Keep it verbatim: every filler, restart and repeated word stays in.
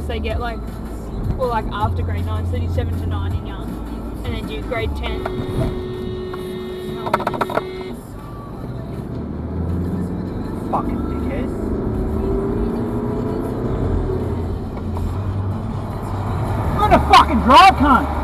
they get like, well, like after grade nine, so they do seven to nine in young, and then do grade ten. Fucking dickhead. Run a fucking drive, cunt!